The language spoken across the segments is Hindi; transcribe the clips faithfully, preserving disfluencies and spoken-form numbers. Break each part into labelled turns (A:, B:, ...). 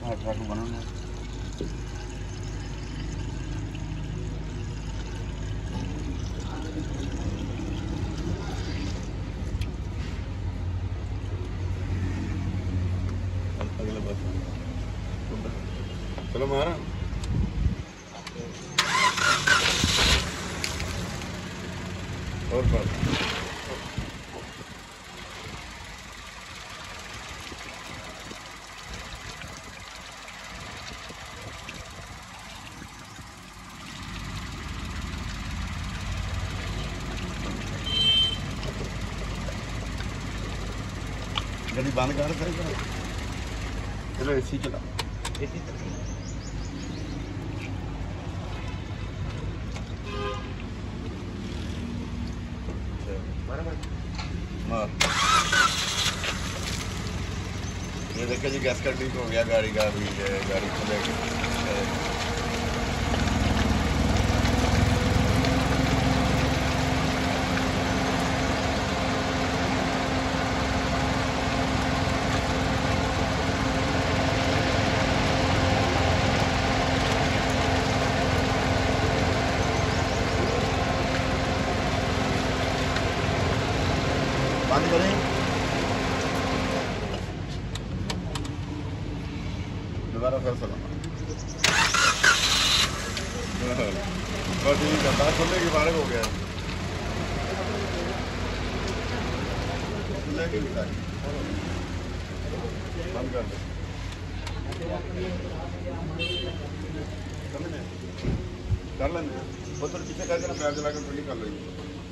A: हाँ ट्रक बनाना अगले बस चलो मारा और बात गड्डी बंद कर सही चलो एसी चला एसी मार ये देखिए जी गैस का लीक हो गया गाड़ी का भी गाड़ी खुलेगी बंद करें दोबारा फिर सलाम बस ठीक है बात खोलने के बारे हो गया बंद कर दो कर लेंगे बोतल पीछे करके ना पैर जला कर ठंडी कर लेंगे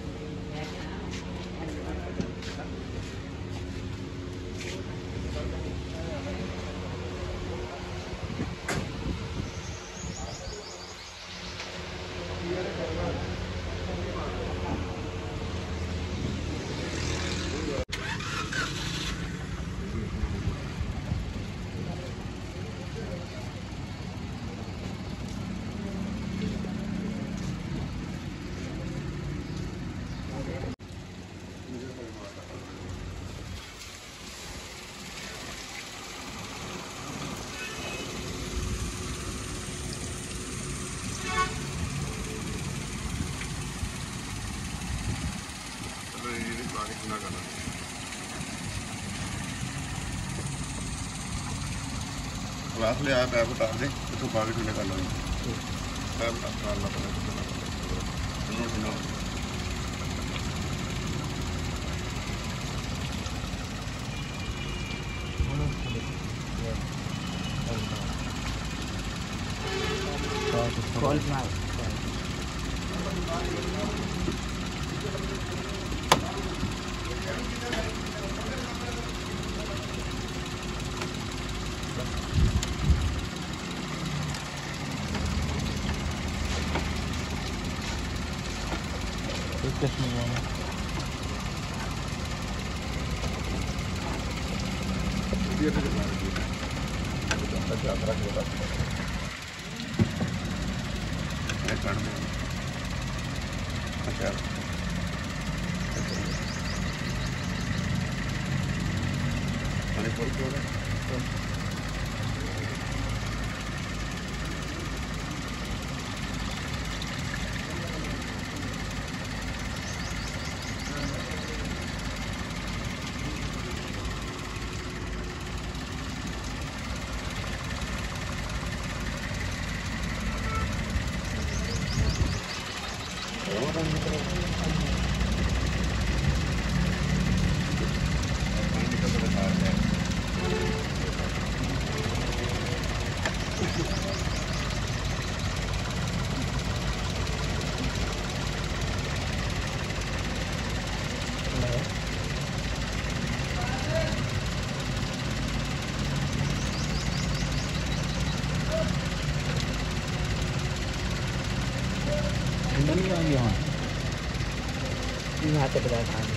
A: क्लास ले आया पैप उतार दे तो बाकी ठंडे कर लो पैप उतारना पड़ेगा सुनो सुनो
B: कॉल मार कुछ नहीं हुआ नहीं आएंगे वहाँ यहाँ से बता खाएंगे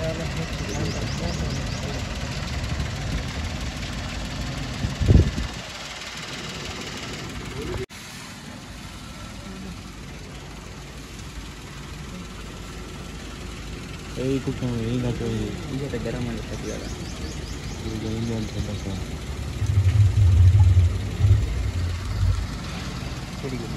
B: यही कुछ यही ना चाहिए
C: ये तो गरम है तो ज़्यादा
B: यही नहीं होता था
C: ठीक है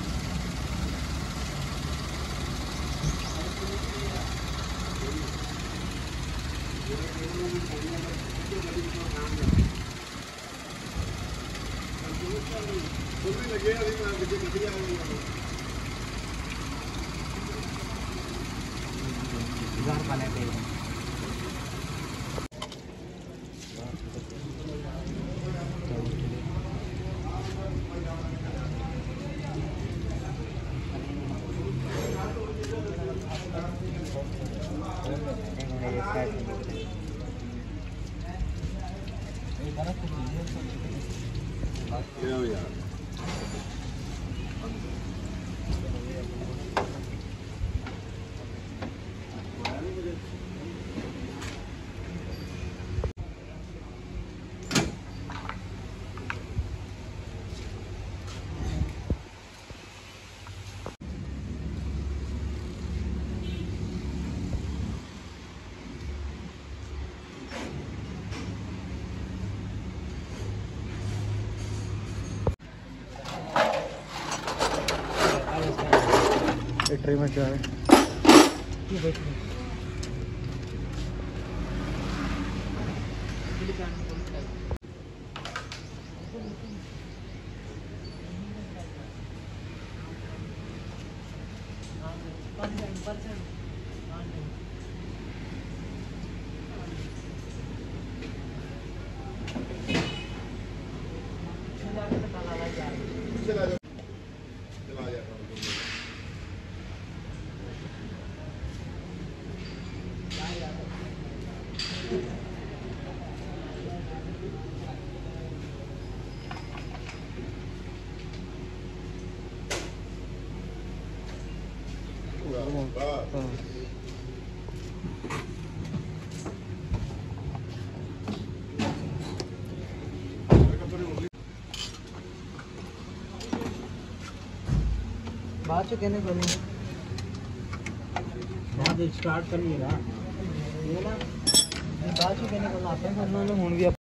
C: घर बने थे
A: क्या हो यार
B: ट्रे में क्या है
A: चला जा चला जा
C: बात तो कहने को नहीं
B: बाद स्टार्ट करिए ना
C: ये ना बात तो कहने को ना अपन करना ना हुन भी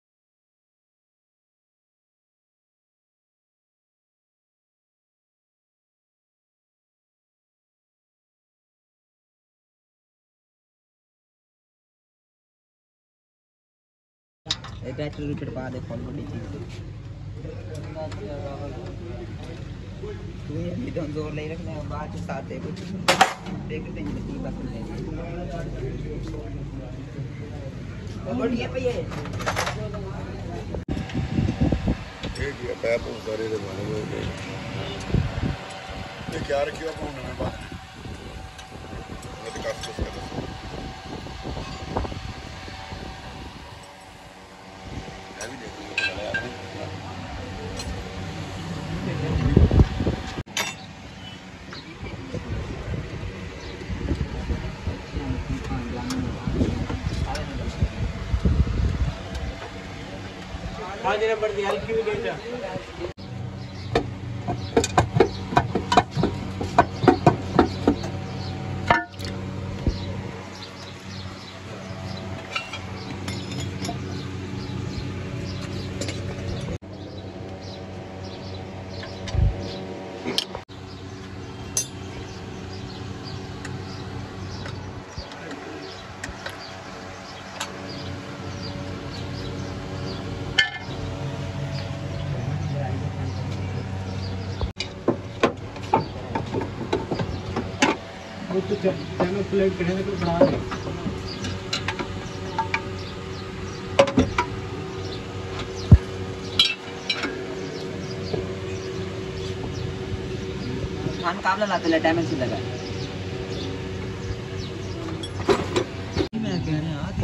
C: एक बैटरी रिपीट पा दे फोन बड़ी चीज तू ये भी दोन जोर ले रखने है बाद में साथ है कुछ देख देंगे नहीं बस नहीं तो बढ़िया पे ये
A: एक ही पैप उतारे दे वाले में ये क्या रखियो अपन ने बात मैं तो काट सकता हूं अभी देखो ये चला यार
B: आज नंबर दिया क्यों देता तो चैनल प्लेट करने को बना दे
C: खान काबला लाते ले टाइम से लगा मैं कह रहे हैं आती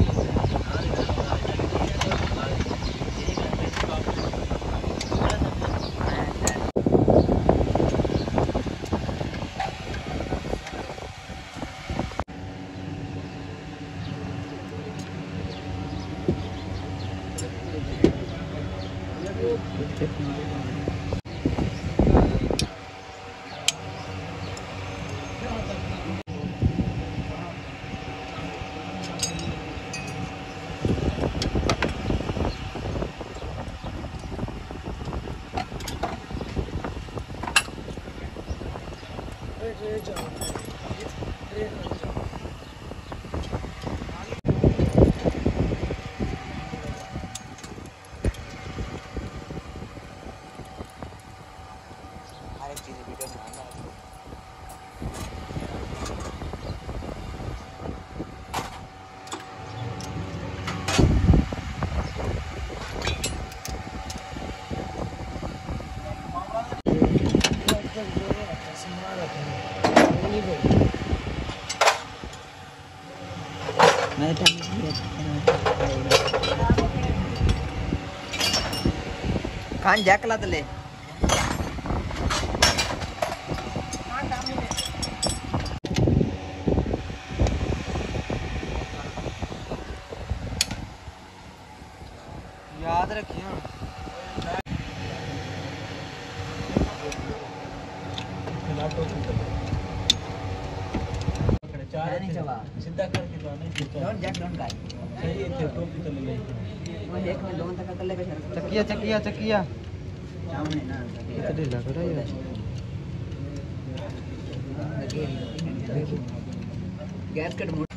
C: खान जैकला तले याद रखियो
B: सीधा करके तो नहीं
C: डोंट जैक डोंट गाय
B: सही है तो टोपी तो ले ले
C: वो एक में लोन तक कर ले
D: चकिया चकिया चकिया
C: सामने ना
D: इतने लग रहा है
C: गैस कट मोड़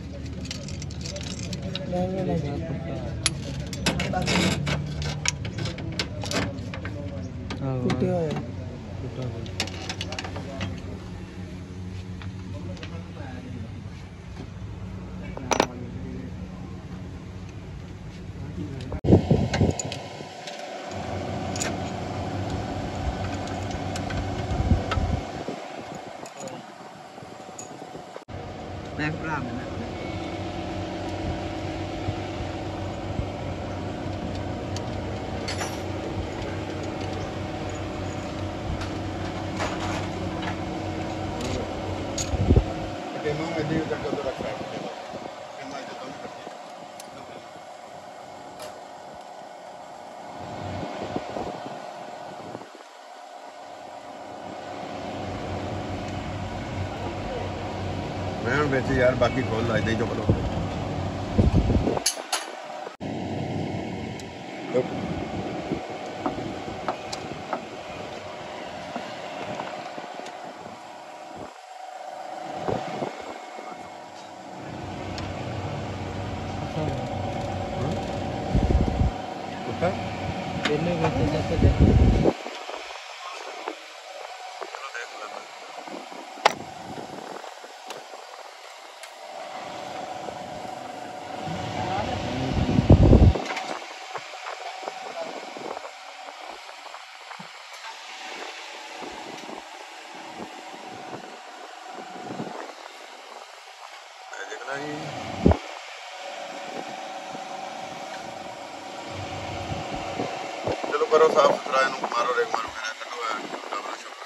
D: टूटे हुए
C: मैं प्लान है
A: टेमा में दी तक तो रखा है टेमा जो तुम करती मैं बेचे यार बाकी खोल ला दे जो बोलो कुत्ता
D: खेलने को तो जैसे देखो
A: देखना ही चलो करो साफ सुथरा इनको मारो एक मारो मेरा कटो है कैमरा शॉट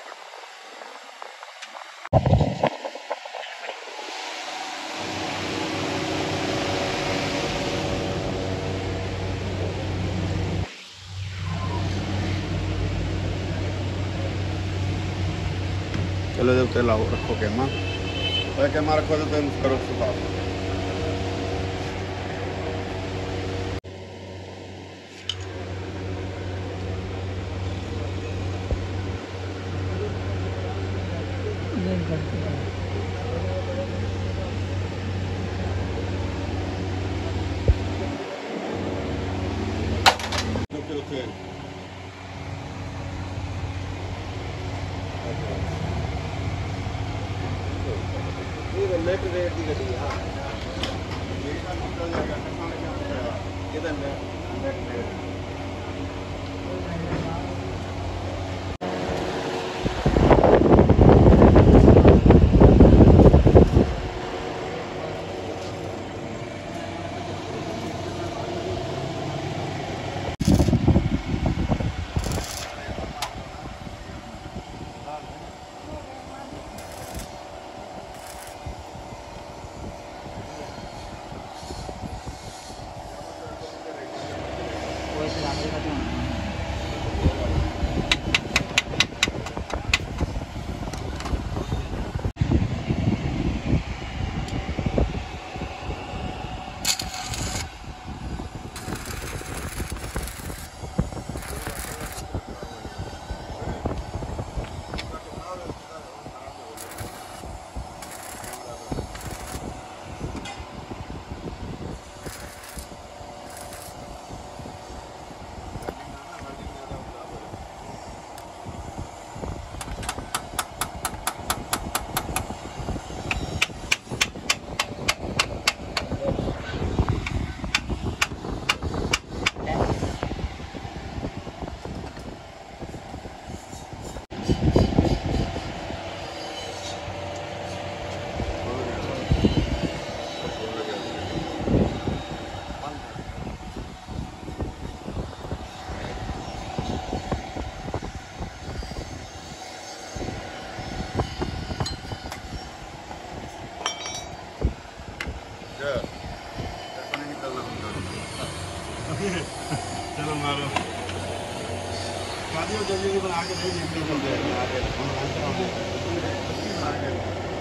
A: चलो जब ते लाओ रखो कैमा तो कैमा रखो तो तुम करो साफ लेफ्ट रेट की गड्डी हां मेरी का निकल जाएगा किधर में
C: वो इस रास्ते का
A: चलो मारो शादी जल्दी बना के नहीं निकल चलते हैं आगे आगे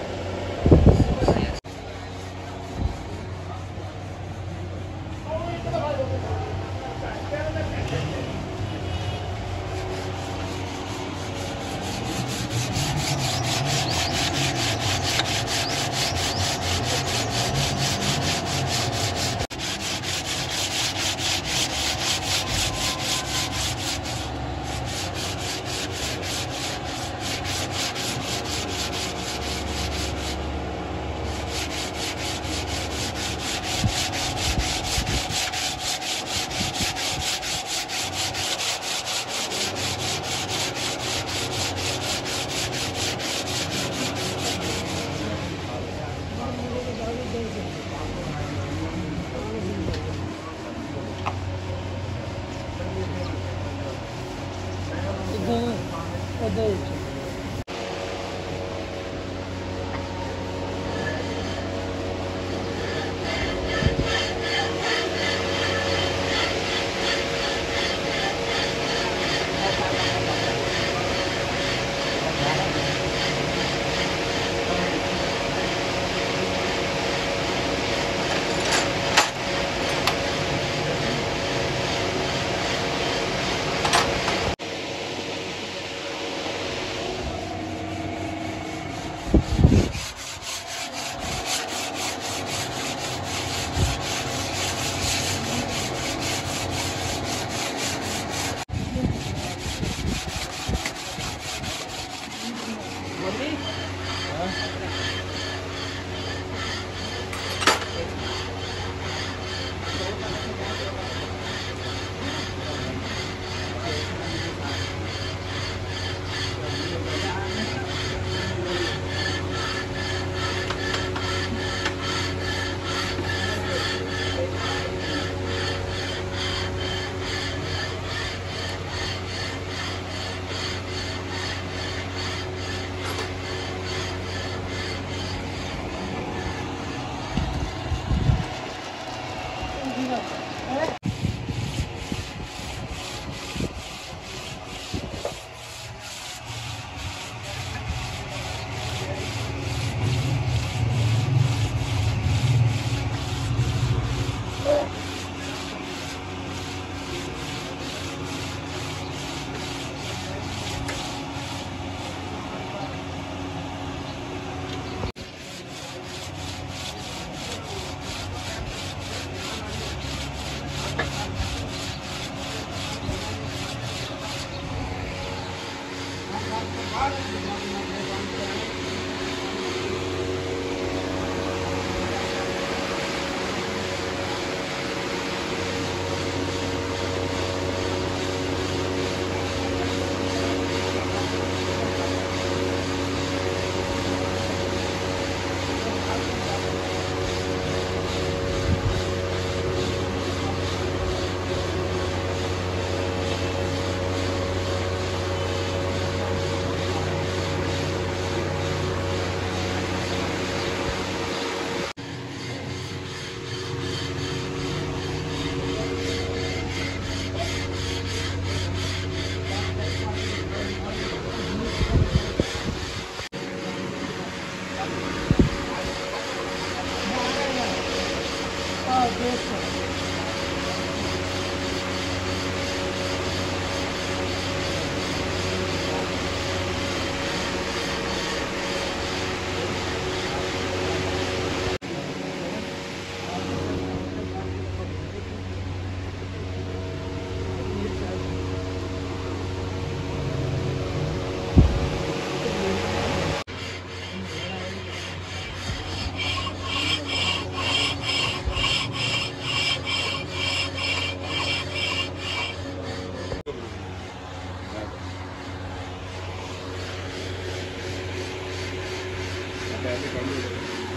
A: पैसे कम हो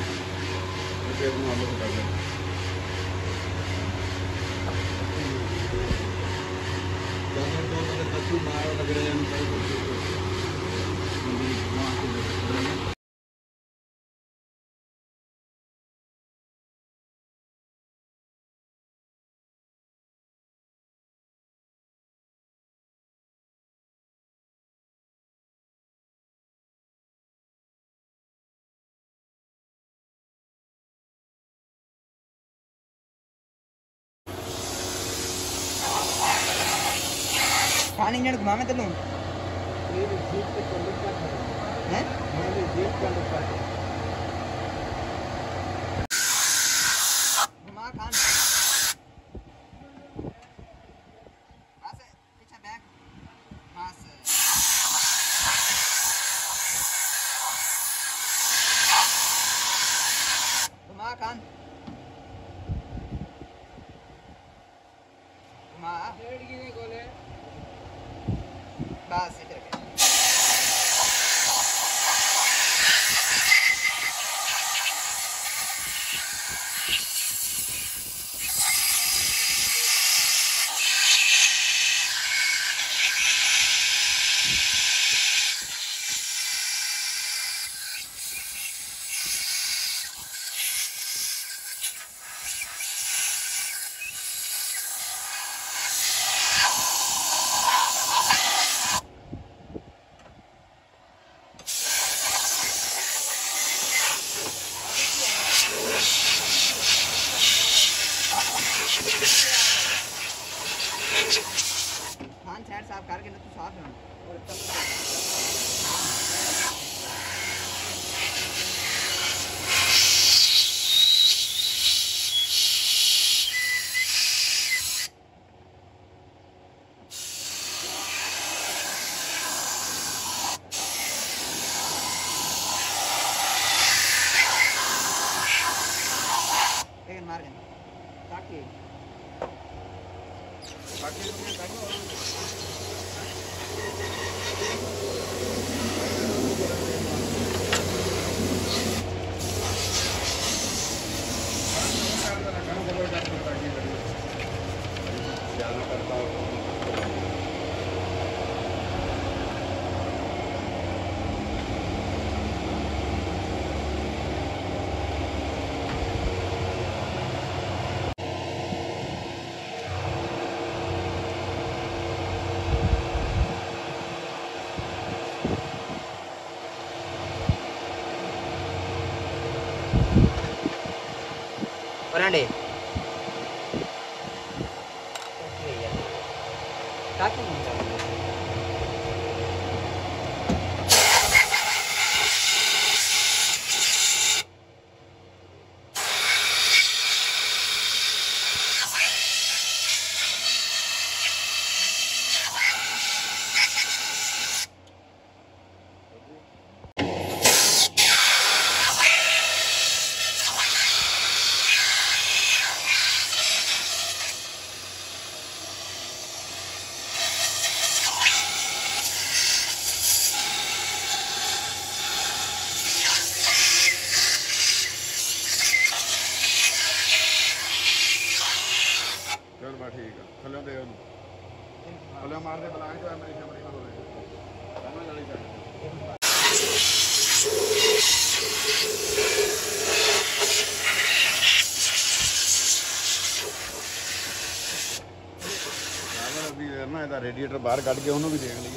A: गए कर लें। मारो लग रहे हैं
C: खान इंजन घुमा में चलूं हैं घुमा खान बस पीछे बैक बस घुमा खान घुमा बस इधर के खान साइड साफ करके ना तू साफ है और चल एक मार गए ताकि बाकी तुमने बैठो
A: ज्यादा करता हूँ
C: वरांडे ताकि
A: चल बा ठीक है थल्ले दे ਉਹਨੂੰ ਥੱਲੇ ਮਾਰ ਦੇ ਬਲਾਂਗ ਜੋ ਮੇਰੀ ਸ਼ਮੜੀ ਨਾਲ ਹੋਵੇ ਸਮਝ ਵਾਲੀ ਚੱਲ ਆਵਰ ਅਭੀ ਨਾ ਇਹਦਾ ਰੇਡੀਏਟਰ ਬਾਹਰ ਕੱਢ ਕੇ ਉਹਨੂੰ ਵੀ ਦੇਖ ਲਈਏ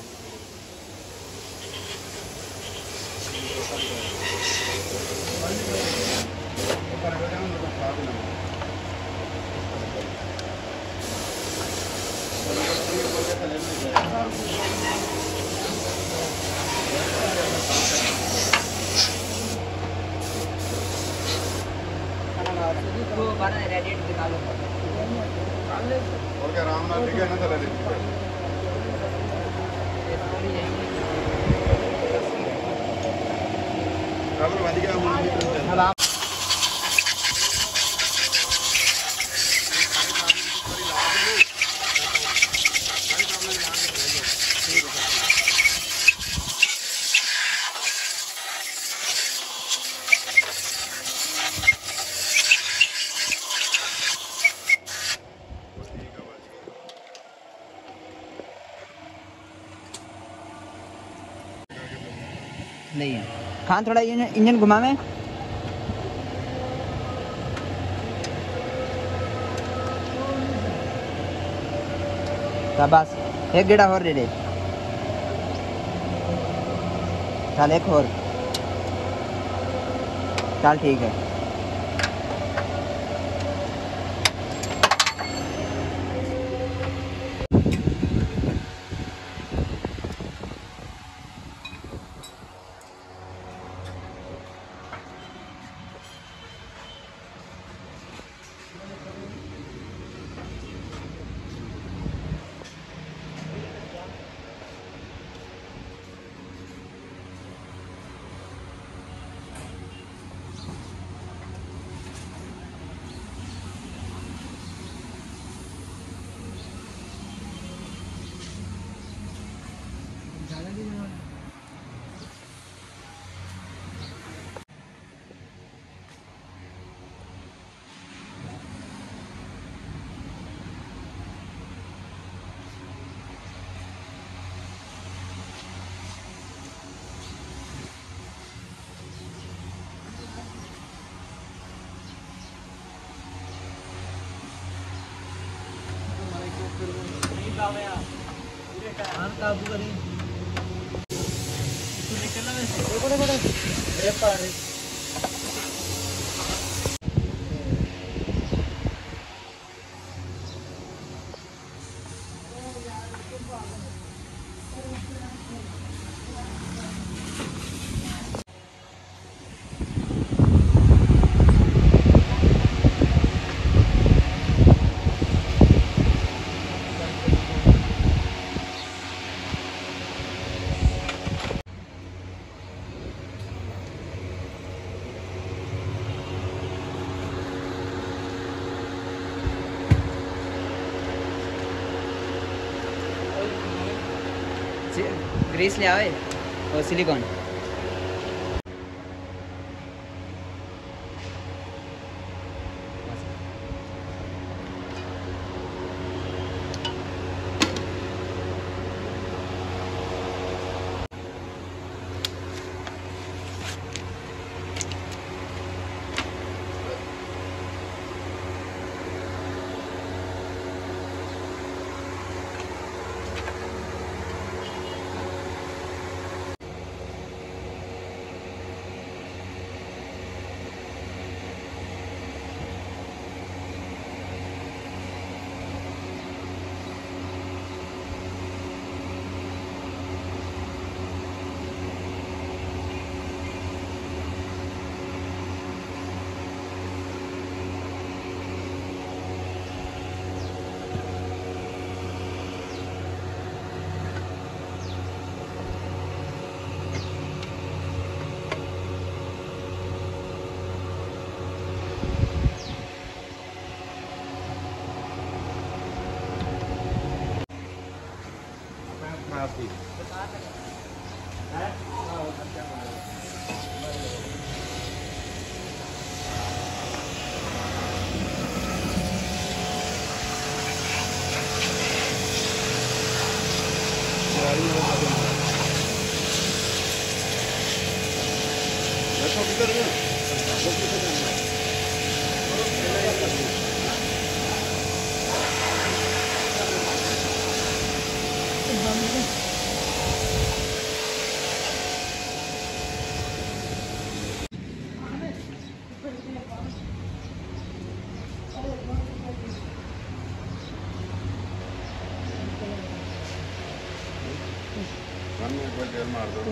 A: ਉੱਪਰ ਹੋ ਜਾਣਾ ਤਾਂ ਸਾਫ ਨਾ
C: वो बारह रेडिएट निकालो
A: और क्या आराम नाल ठीक है ना थल्ले कल बंद गया हुन
C: नहीं है खान थोड़ा इंजन घुमावे बस एक गेड़ा और दे दे चल एक और चल ठीक है
B: हाँ काबू करी तू निकलना वैसे
D: बड़े बड़े
B: अरे पारे
C: ग्रीस ले आवे और सिलिकॉन
A: आपकी तेल मार दो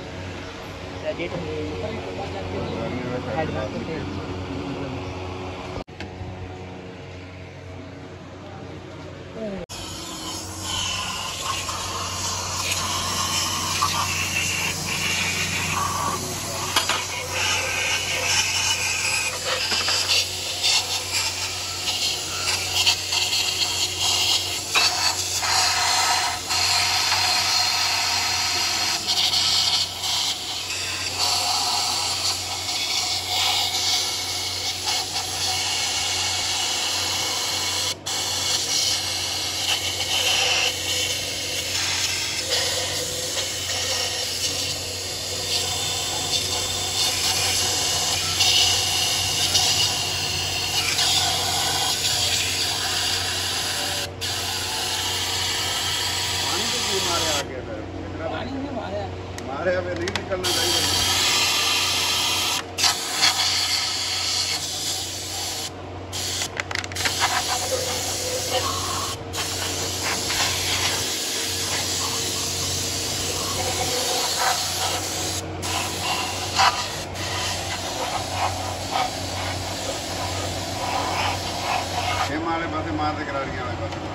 A: हमारे यहाँ नहीं निकलना चाहिए। हमारे पास मार दे करारियां वाले पास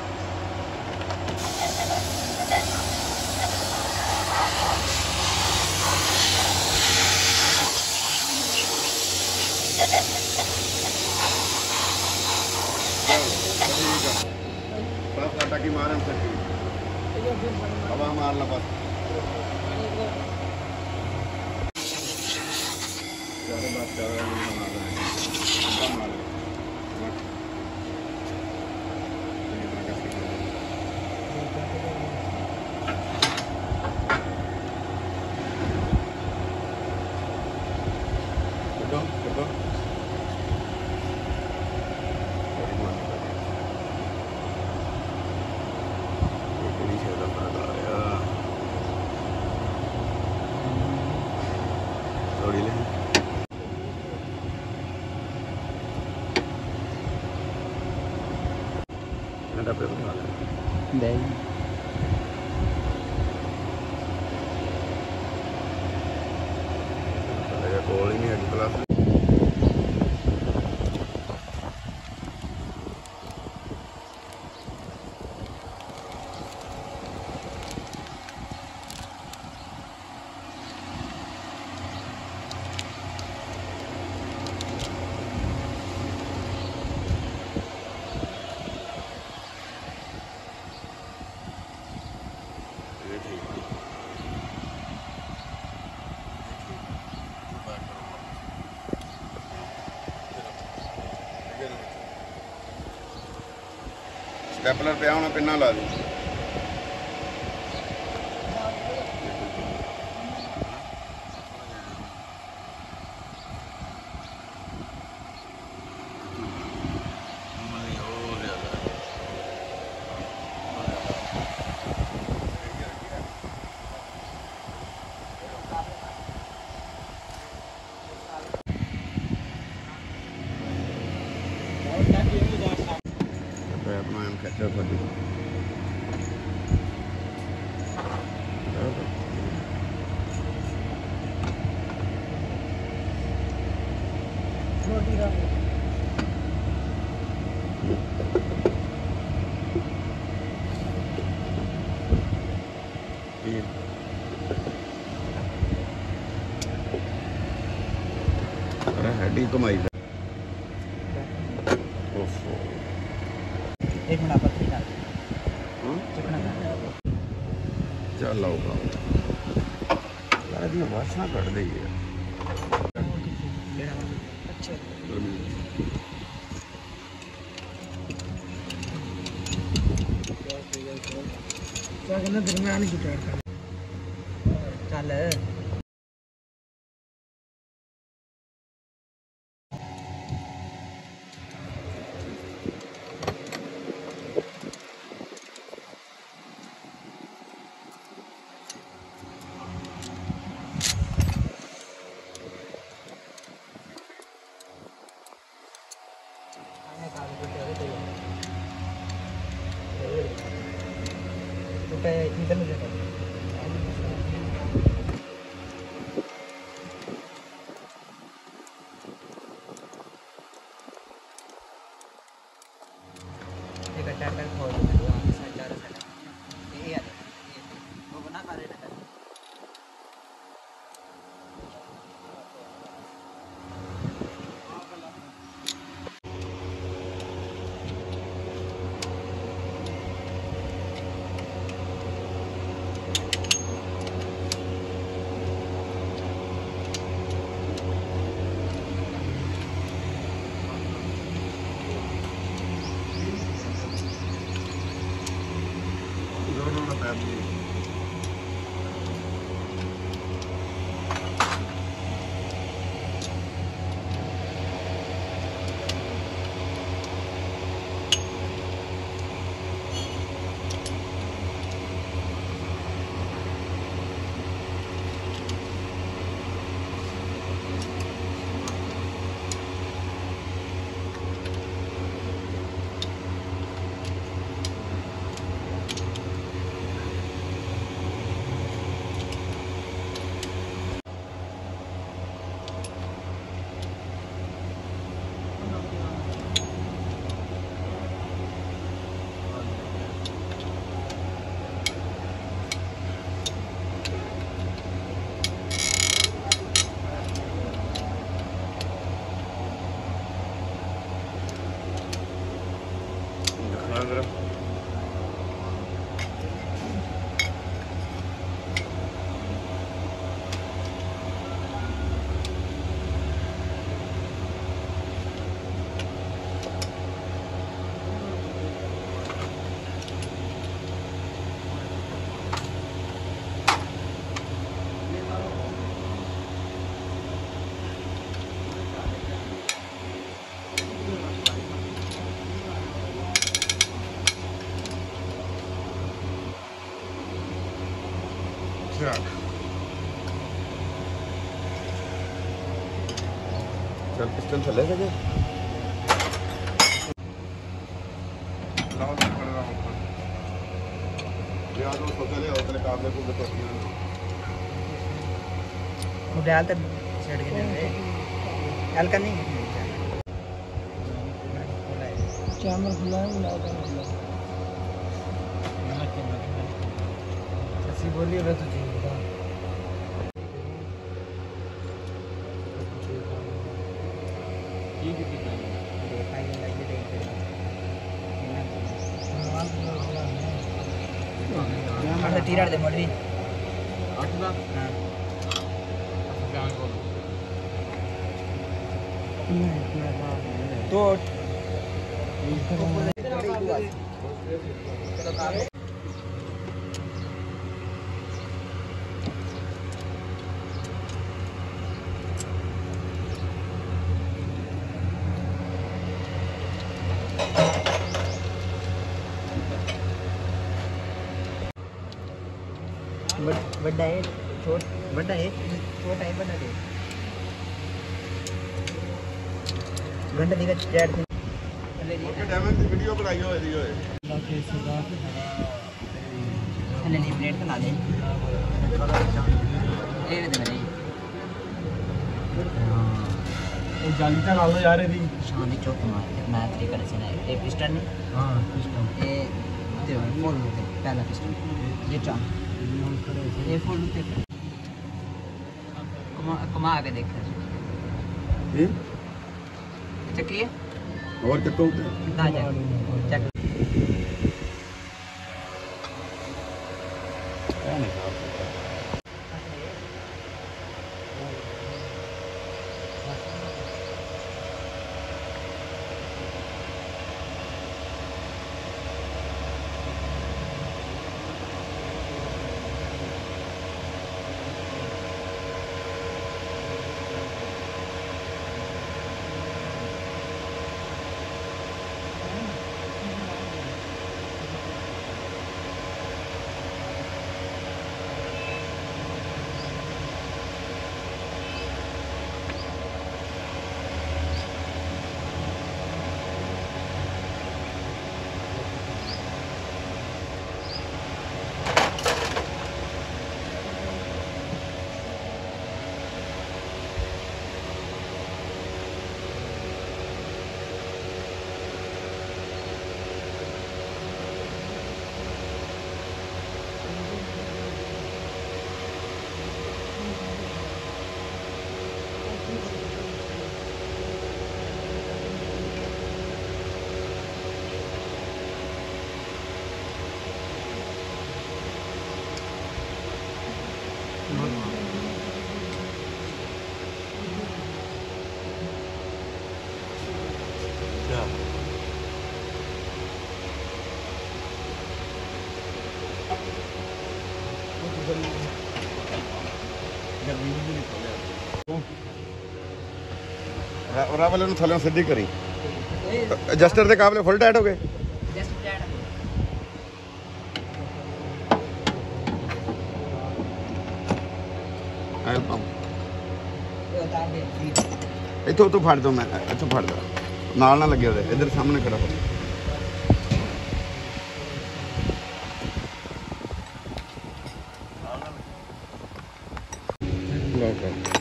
A: बस आटा की मार हम सकती हवा मारना बस ज़्यादा बात कर रहे हैं मार डब्बे बिठा लें।
D: बैग
A: चलेगा कोल ही नहीं है क्लास स्टेपलर पे होना पिन्ना ला दी अपना एम खर्चा कर दी अरे हैडी कमाई
C: एक मिनट पत्थर डाल
A: हाँ
C: चिकना
A: चल आओगा यार ये वासना कट दी है
C: अच्छा क्या करना दरमियान की टाइट कर चल इधर में देखो एक अटैकर खोल दो वहां से साइड चारों साइड ये यार ये वो बना पा रहे ना
A: दोनों ना पैर दी दिखा जरा अच्छा चल पिस्टन चलेगा क्या लाओ मैं कर रहा हूँ ये आज वो सोचा ले होटल काबले को बता दिया
C: वो डाल तक सेट के दे हल्का नहीं
B: कैमरा खुला है बुला कर खुला
D: ऐसी बोली रहा तुझे बता
B: ये भी दिखा
C: देखा ये लगे देख अच्छा टीराड़ दे मडवी
B: आठ ना
C: हां
B: जान को
C: तो बड़ा है छोट बड़ा है छोटा है बड़ा है घंटा दिखा चैट
A: ओके डैमेज की वीडियो बनाई हो दी होए
C: ले ले प्लेट बना दे ले दे मेरे
B: वो जाली ता ला लो यार ਇਹਦੀ
C: शान चौक मार मैं तरीका से ना ये पिस्टन नहीं
B: हां सिस्टम
C: ये दे फुल होते पहला पिस्टन ये चाम ये फुल होते कमा कमा के देख
A: ये
C: चक्की है
A: और कितो
C: ना जा चक
A: और वाले ਨੂੰ ਥੱਲੇ ਸਿੱਧੀ ਕਰੀ ਐਡਜਸਟਰ ਦੇ ਕਾਬਲੇ ਫੁੱਲ ਟਾਈਟ ਹੋ ਗਏ
C: जस्ट चैट
A: ਆਇਲ ਪੰਪ
C: ये उतार दे
A: ਇੱਥੋਂ ਤੋਂ ਫੜ ਦੋ ਮੈਂ ਇੱਥੋਂ ਫੜ ਦੋ ਨਾਲ ਨਾ ਲੱਗੇ ਉਹਦੇ ਇੱਧਰ ਸਾਹਮਣੇ ਖੜਾ ਹੋ ਲਓ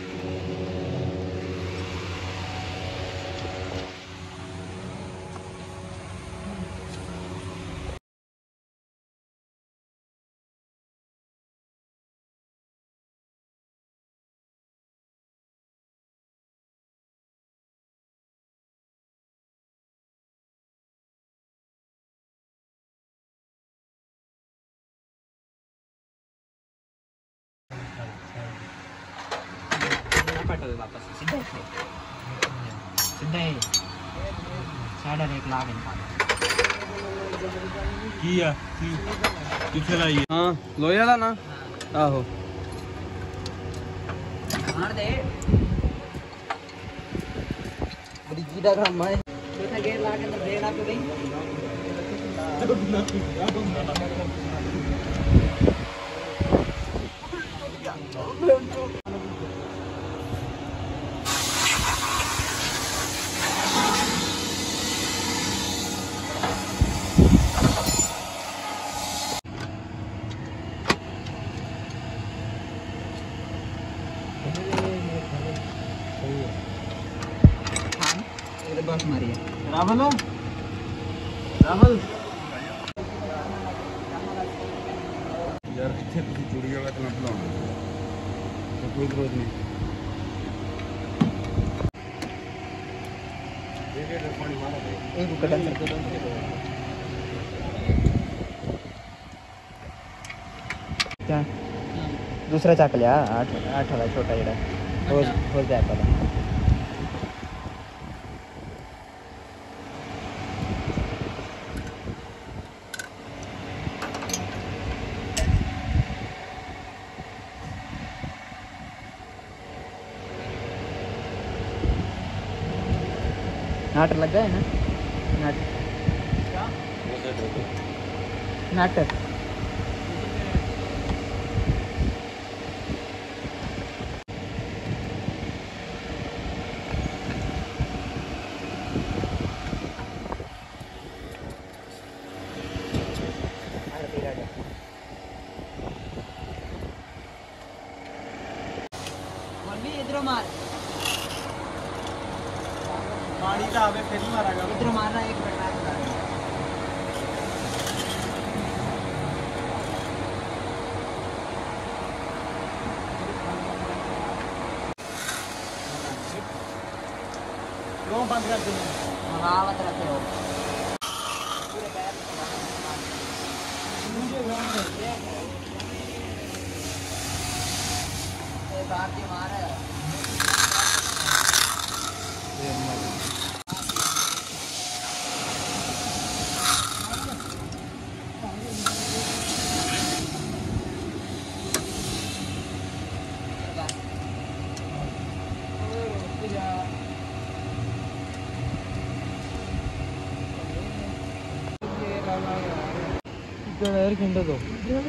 C: पटो वापस सीधा सीधा साढ़े एक लाख इनका
B: ਕੀ ਆ ਕਿੱਥੇ ਲਾਈ ਹਾਂ ਲੋਹੇ ਵਾਲਾ ਨਾ ਆਹੋ
C: मार दे
D: बड़ी कीड़ा काम है
C: चौथा गेयर ला के अंदर देना तो नहीं
B: राहुल राहुल
A: यार कितने तुम चूड़ी वाला कलम बुलाओ तो कोई विरोध नहीं देखिए पानी मारा
C: एक कदम कदम क्या दूसरा चाक लिया आठ आठ वाला छोटा जरा हो हो जाए पता नाट लग गया है ना नाट नाटक इधर मार
B: पानी का आवे फिर मारा
C: इधर मारना एक मिनट
B: क्यों बंद कर दी
C: मगावत रखे हो बाकी मारा
D: यार घंटा दो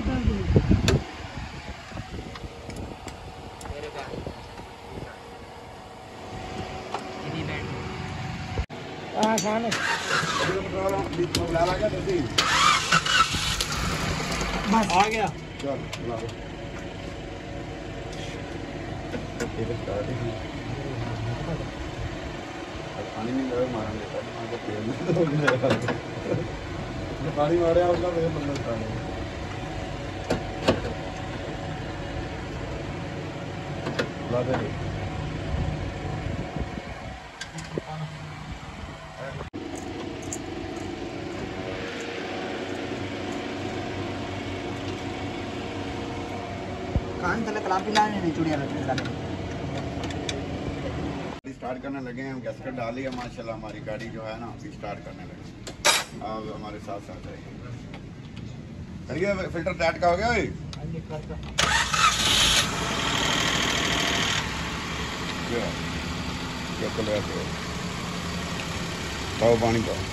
D: हाँ खाने
B: आ गया
A: चल बुला लो पानी नहीं लगा मारा लेता पानी मारे उसका मेरे बंदा पानी ला दे
C: कान तले कलापी लाने नहीं चुड़िया लगाने
A: स्टार्ट करने लगे हैं गैस कर डाली है माशाल्लाह हमारी गाड़ी जो है ना अभी स्टार्ट करने लगे आप हमारे साथ साथ रहिए फिल्टर टाइट का हो गया भाई क्या क्या कर रहे हो पाओ पानी पाओ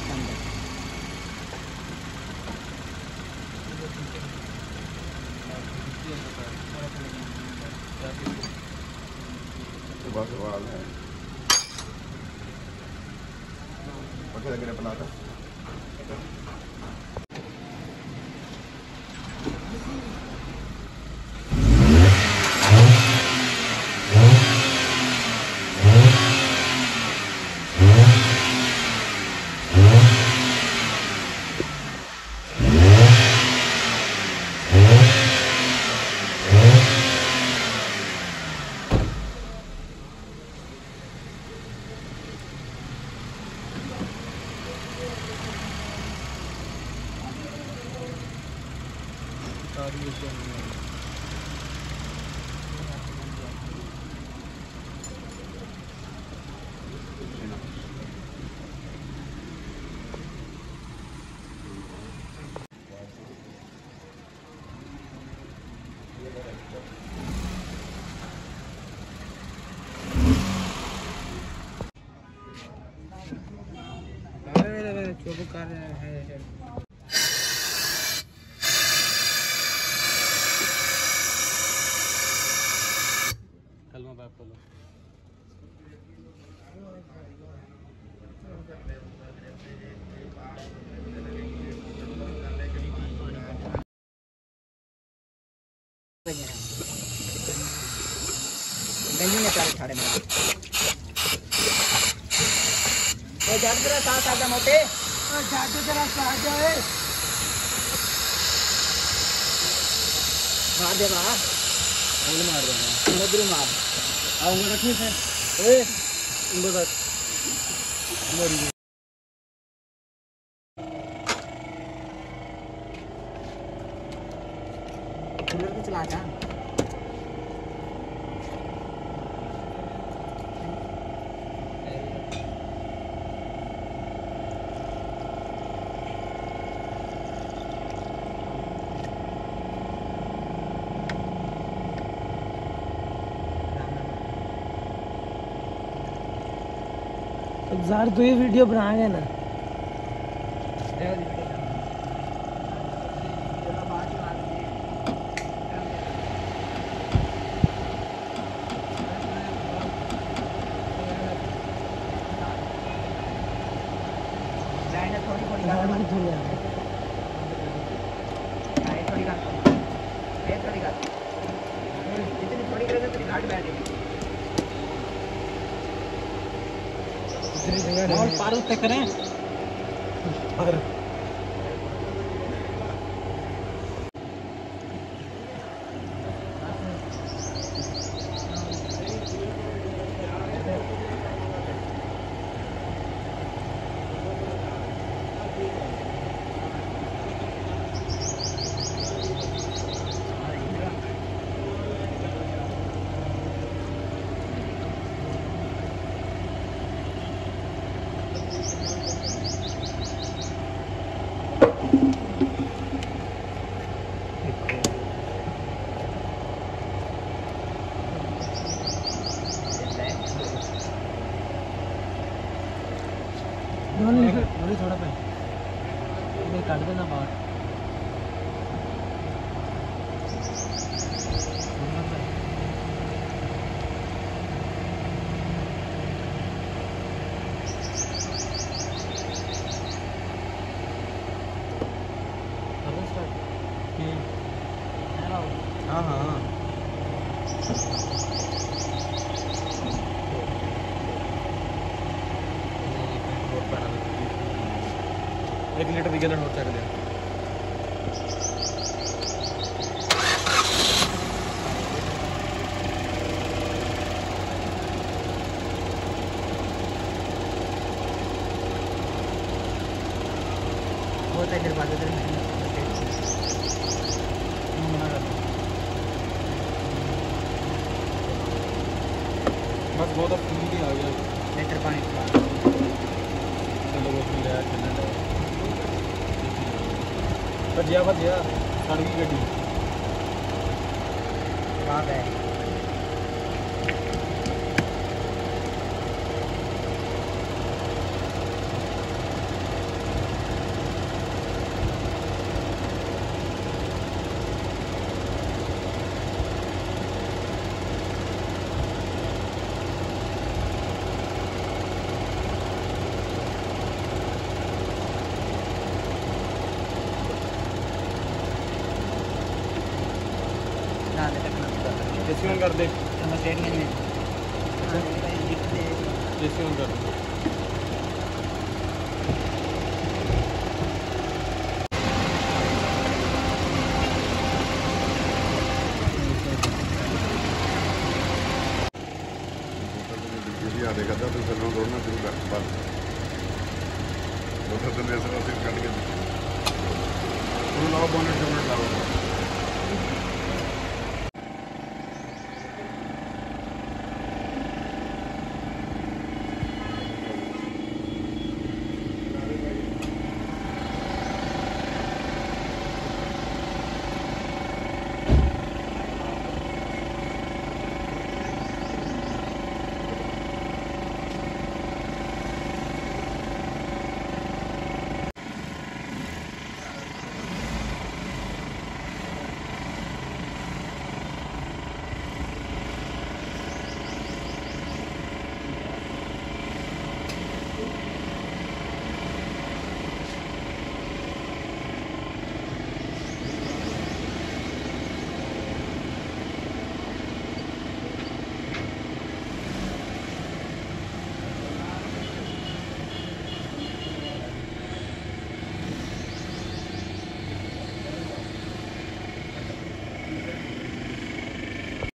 A: सुबह सवाल है पक्के लगे अपना था
D: चुप कर रहे हैं
B: कलमा बाप बोलो
C: गंजी ने चार छाड़े में जट तेरा साथ आजा मोटे
D: जट तेरा साथ जाए
C: मार दे मार
B: उंगली मार देना
C: उधर मार
B: आऊंगा रखने से ए उंगली तक मरी
C: कूलर भी चला जा
D: जार तो ये वीडियो बनाएंगे ना
C: थोड़ी थोड़ी
D: गाड़ी थोड़ी
C: थोड़ी का थोड़ी का जितनी थोड़ी करेगा तेरी गाड़ी बैठेगी
D: और पार उतने करें
B: और
D: थोड़ी थोड़ा पे इधर काट देना बाहर
B: हाँ हाँ एक लीटर दिखे ना नोट चक दिया
C: बहुत है इधर बात इधर
B: मना कर बस बहुत अब ठीक ही आ गया
C: लीटर पानी
B: चलो वो भी लिया चलने लगा भजिया भजिया सड़ गई गड्डी
C: बात है ना दे तक
B: एसी ऑन कर दे
C: ना स्टेटमेंट में
B: एसी ऑन कर दे
A: ਆ ਦੇਖਦਾ ਤੂੰ ਸਾਨੂੰ ਰੋਣਾ ਸ਼ੁਰੂ ਕਰ ਬਸ ਉਹ ਤਾਂ ਤੈਨੂੰ ਐਸਾ ਸਿਰ ਕੱਢ ਕੇ ਉਹਨੂੰ ਲਾਓ ਬੋਨਟ ਜੋਨਟ ਲਾਓ